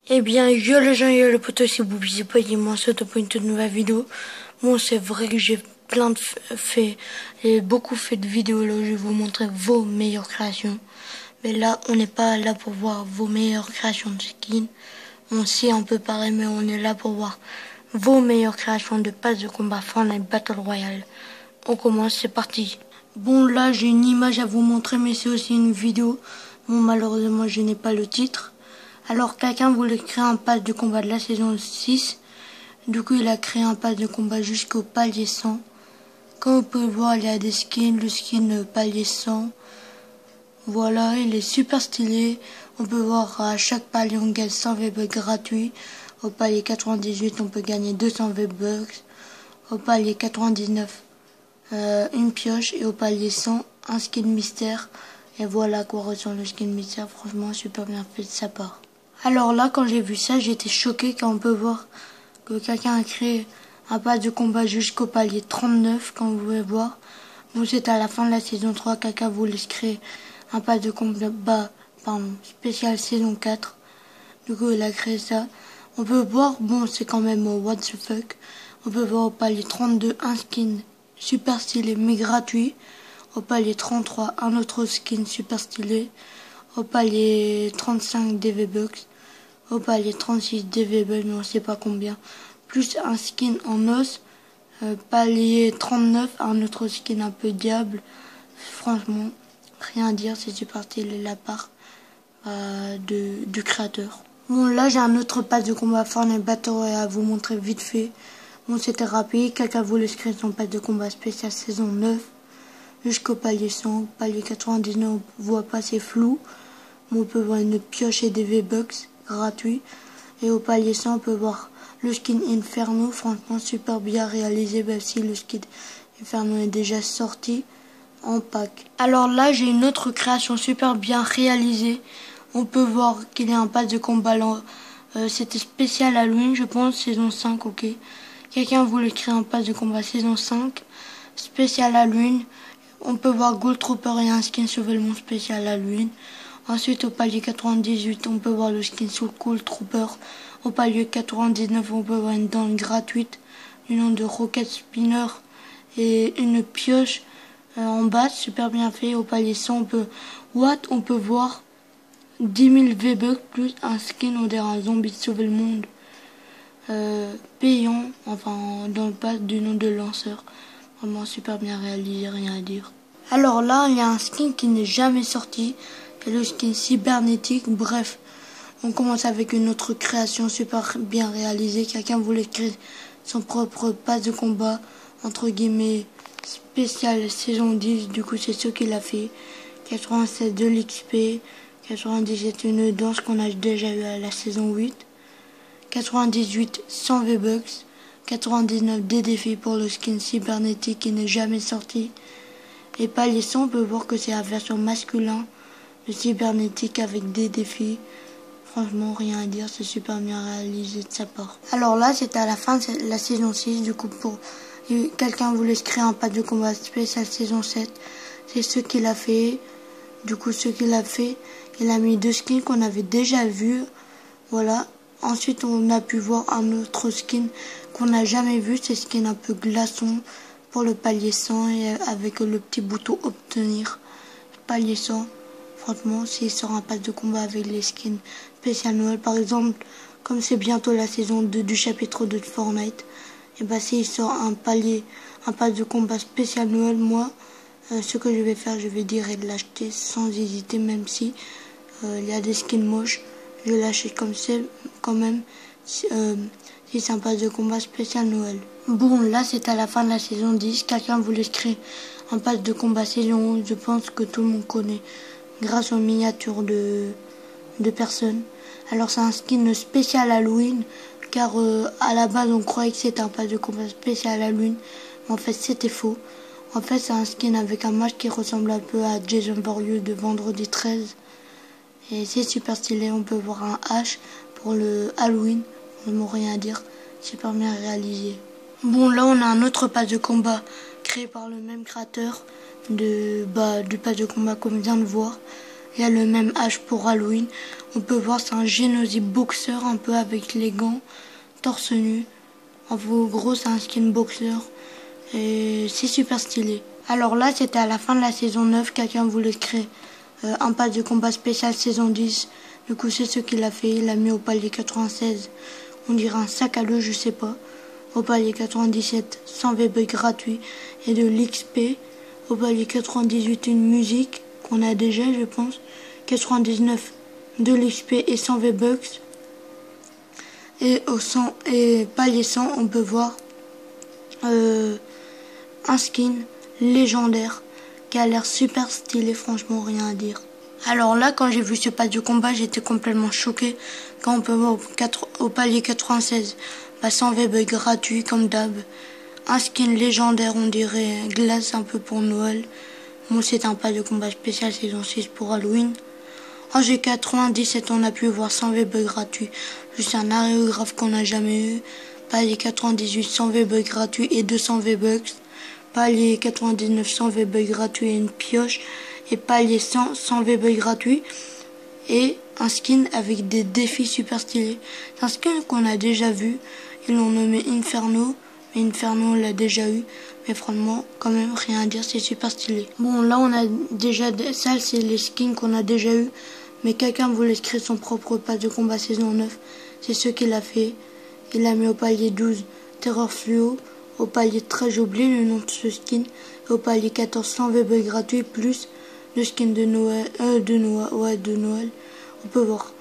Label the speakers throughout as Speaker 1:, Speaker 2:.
Speaker 1: Eh bien, yo les gens, yo les potos, c'est Boubi, c'est pas moi, c'est pour une toute nouvelle vidéo. Bon, c'est vrai que j'ai plein de faits, j'ai beaucoup fait de vidéos là où je vais vous montrer vos meilleures créations. Mais là, on n'est pas là pour voir vos meilleures créations de skins. On sait un peu pareil, mais on est là pour voir vos meilleures créations de passes de combat Fortnite Battle Royale. On commence, c'est parti. Bon, là, j'ai une image à vous montrer, mais c'est aussi une vidéo. Bon, malheureusement, je n'ai pas le titre. Alors, quelqu'un voulait créer un pass de combat de la saison 6. Du coup, il a créé un pass de combat jusqu'au palier 100. Comme vous pouvez voir, il y a des skins, le skin palier 100. Voilà, il est super stylé. On peut voir à chaque palier, on gagne 100 V-Bucks gratuits. Au palier 98, on peut gagner 200 V-Bucks. Au palier 99, une pioche. Et au palier 100, un skin mystère. Et voilà à quoi ressemble le skin mystère. Franchement, super bien fait de sa part. Alors là, quand j'ai vu ça, j'étais choqué quand on peut voir que quelqu'un a créé un pass de combat jusqu'au palier 39, comme vous pouvez voir. Bon, c'est à la fin de la saison 3, quelqu'un voulait créer un pass de combat, spécial saison 4. Du coup, il a créé ça. On peut voir, bon, c'est quand même what the fuck. On peut voir au palier 32 un skin super stylé mais gratuit. Au palier 33, un autre skin super stylé. Au palier 35 des V-Bucks. Au palier 36 des V-Bucks, mais on sait pas combien. Plus un skin en os. Palier 39, un autre skin un peu diable. Franchement, rien à dire, c'est super stylé la part du créateur. Bon, là j'ai un autre pass de combat Fortnite Battle Royale à vous montrer vite fait. Bon, c'était rapide. Quelqu'un voulait créer son pass de combat spécial saison 9. Jusqu'au palier 100. Palier 99, on voit pas, c'est flou. On peut voir une pioche et des V-Bucks gratuits. Et au palier 100, on peut voir le skin Inferno. Franchement, super bien réalisé, même si le skin Inferno est déjà sorti en pack. Alors là, j'ai une autre création super bien réalisée. On peut voir qu'il y a un pass de combat. C'était spécial Halloween, je pense, saison 5, ok. Quelqu'un voulait créer un pass de combat saison 5, spécial Halloween. On peut voir Gold Trooper et un skin Sauvelement spécial Halloween. Ensuite, au palier 98, on peut voir le skin Soul Gold Trooper. Au palier 99, on peut voir une dent gratuite du nom de Rocket Spinner et une pioche en bas, super bien fait. Au palier 100, on peut voir 10 000 V-Bucks plus un skin ou un zombie de sauver le monde payant, enfin dans le pass du nom de lanceur. Vraiment super bien réalisé, rien à dire. Alors là, il y a un skin qui n'est jamais sorti, c'est le skin cybernétique. Bref, on commence avec une autre création super bien réalisée. Quelqu'un voulait créer son propre pass de combat, entre guillemets, spécial saison 10. Du coup, c'est ce qu'il a fait. 87 de l'XP, 97 une danse qu'on a déjà eu à la saison 8. 98 100 V-Bucks, 99 des défis pour le skin cybernétique qui n'est jamais sorti. Et palier 100, on peut voir que c'est la version masculin, le cybernétique avec des défis. Franchement, rien à dire, c'est super bien réalisé de sa part. Alors là, c'était à la fin de la saison 6, du coup, quelqu'un voulait se créer un pass de combat spécial saison 7. C'est ce qu'il a fait. Du coup, ce qu'il a fait, il a mis deux skins qu'on avait déjà vus. Voilà. Ensuite, on a pu voir un autre skin qu'on n'a jamais vu. C'est skin un peu glaçon pour le palier 100 et avec le petit bouton obtenir. Palier 100. Franchement, s'il sort un pass de combat avec les skins spécial Noël, par exemple, comme c'est bientôt la saison 2 du chapitre 2 de Fortnite, et bah s'il sort un pass de combat spécial Noël, moi, ce que je vais faire, je vais dire et de l'acheter sans hésiter, même si il y a des skins moches. Je l'achète comme c'est quand même si c'est un pass de combat spécial Noël. Bon, là c'est à la fin de la saison 10. Quelqu'un voulait se créer un pass de combat saison 11. Je pense que tout le monde connaît grâce aux miniatures de personnes. Alors c'est un skin spécial Halloween, car à la base on croyait que c'était un pass de combat spécial Halloween, mais en fait c'était faux. En fait c'est un skin avec un masque qui ressemble un peu à Jason Voorhees de Vendredi 13. Et c'est super stylé, on peut voir un H pour le Halloween, vraiment rien à dire, super bien réalisé. Bon, là on a un autre pass de combat créé par le même créateur du pass de combat comme on vient de voir. Il y a le même âge pour Halloween. On peut voir, c'est un Genossi boxeur, un peu avec les gants, torse nu. En gros, c'est un skin boxeur. Et c'est super stylé. Alors là, c'était à la fin de la saison 9. Quelqu'un voulait créer un pass de combat spécial saison 10. Du coup, c'est ce qu'il a fait. Il l'a mis au palier 96. On dirait un sac à dos, je sais pas. Au palier 97, 100 VB gratuit et de l'XP. Au palier 98, une musique qu'on a déjà, je pense. 99, de l'XP et 100 V-Bucks. Et au 100 et palier 100, on peut voir un skin légendaire qui a l'air super stylé, franchement rien à dire. Alors là, quand j'ai vu ce pass de combat, j'étais complètement choqué. Quand on peut voir au palier 96, 100 VB gratuit comme d'hab. Un skin légendaire, on dirait glace un peu pour Noël. Moi, c'est un pass de combat spécial saison 6 pour Halloween. En G97, on a pu voir 100 VB gratuit. Juste un aérographe qu'on n'a jamais eu. Palier 98, 100 VB gratuit et 200 V-Bucks. Palier 99, 100 VB gratuit et une pioche. Et palier 100, 100 VB gratuit. Et un skin avec des défis super stylés. C'est un skin qu'on a déjà vu. Ils l'ont nommé Inferno. Mais Inferno, on l'a déjà eu. Mais franchement, quand même, rien à dire, c'est super stylé. Bon, là, on a déjà... Ça, c'est les skins qu'on a déjà eu. Mais quelqu'un voulait créer son propre pass de combat saison 9. C'est ce qu'il a fait. Il a mis au palier 12 Terreur Fluo. Au palier 13, j'ai oublié le nom de ce skin. Et au palier 14, 100 VB gratuit plus le skin de Noël. De Noël. On peut voir.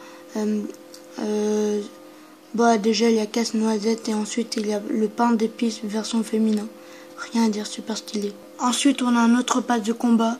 Speaker 1: Déjà, il y a casse-noisette et ensuite, il y a le pain d'épices version féminin. Rien à dire, super stylé. Ensuite, on a un autre pass de combat.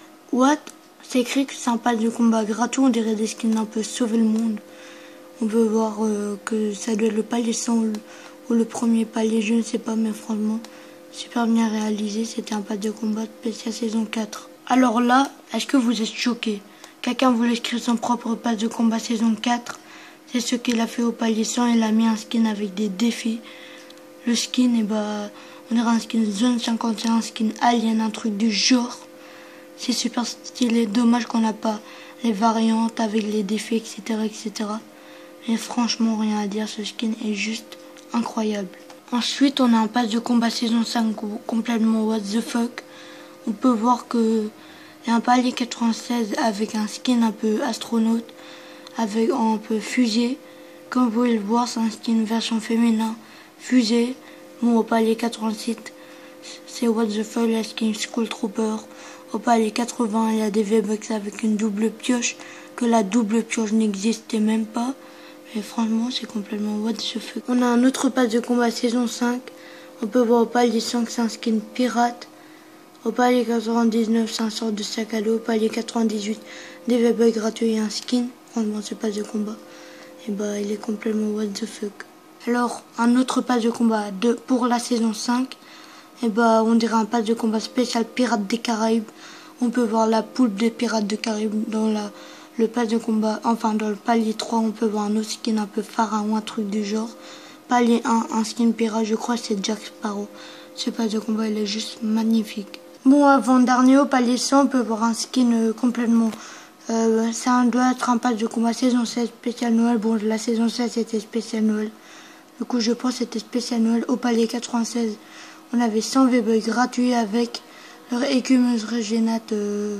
Speaker 1: C'est écrit que c'est un pass de combat gratuit. On dirait des skins un peu sauver le monde. On peut voir que ça doit être le palier 100 ou le premier palier, je ne sais pas, mais franchement, super bien réalisé. C'était un pass de combat spécial saison 4. Alors là, est-ce que vous êtes choqués? Quelqu'un voulait écrire son propre pass de combat saison 4. C'est ce qu'il a fait au palier 100. Il a mis un skin avec des défis. Le skin, on dirait un skin zone 51, un skin alien, un truc du genre. C'est super stylé. Dommage qu'on n'a pas les variantes avec les défis, etc., etc. Mais franchement, rien à dire. Ce skin est juste incroyable. Ensuite, on a un pass de combat saison 5 complètement what the fuck. On peut voir que il y a un palier 96 avec un skin un peu astronaute, avec un peu fusée. Comme vous pouvez le voir, c'est un skin version féminin, fusée. Bon, au palier 88, c'est what the fuck, la skin School Trooper. Au palier 80, il y a des V-Bucks avec une double pioche, que la double pioche n'existait même pas. Mais franchement, c'est complètement what the fuck. On a un autre pass de combat saison 5. On peut voir au palier 5, c'est un skin pirate. Au palier 99, c'est un sort de sac à dos. Au palier 98, des V-Bucks gratuits et un skin. Franchement, ce pass de combat, il est complètement what the fuck. Alors, un autre pass de combat pour la saison 5. On dirait un pass de combat spécial Pirates des Caraïbes. On peut voir la poule des Pirates des Caraïbes dans le pass de combat. Enfin, dans le palier 3, on peut voir un autre skin un peu pharaon, un truc du genre. Palier 1, un skin pirate, je crois que c'est Jack Sparrow. Ce pass de combat, il est juste magnifique. Bon, avant-dernier, au palier 100, on peut voir un skin complètement... ça doit être un pass de combat saison 16 spécial Noël. Bon, la saison 16, c'était spécial Noël. Du coup, je pense que c'était spécial Noël. Au palier 96, on avait 100 VB gratuits avec leur écumeuse régénate.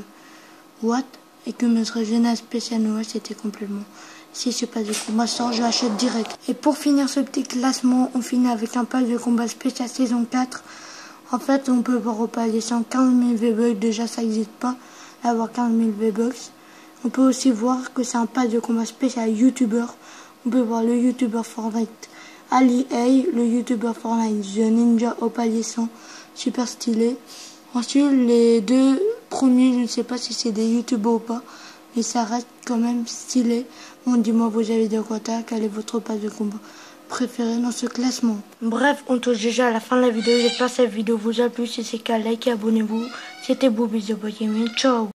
Speaker 1: Écumeuse régénate spécial Noël, c'était complètement. Si ce pass de combat sort, je l'achète direct. Et pour finir ce petit classement, on finit avec un pass de combat spécial saison 4. En fait, on peut voir au palier 115 000 V-Bucks. Déjà, ça n'existe pas d'avoir 15 000 V-Bucks. On peut aussi voir que c'est un pass de combat spécial YouTuber. On peut voir le YouTuber Fortnite Ali A, le YouTuber Fortnite The Ninja au palier 100. Super stylé. Ensuite, les deux premiers, je ne sais pas si c'est des YouTubers ou pas, mais ça reste quand même stylé. Bon, dis-moi vos avis de commentaire, quel est votre pass de combat préféré dans ce classement. Bref, on touche déjà à la fin de la vidéo. J'espère que cette vidéo vous a plu. Si c'est le cas, likez, abonnez-vous. C'était Bobby The Boy Gaming. Ciao.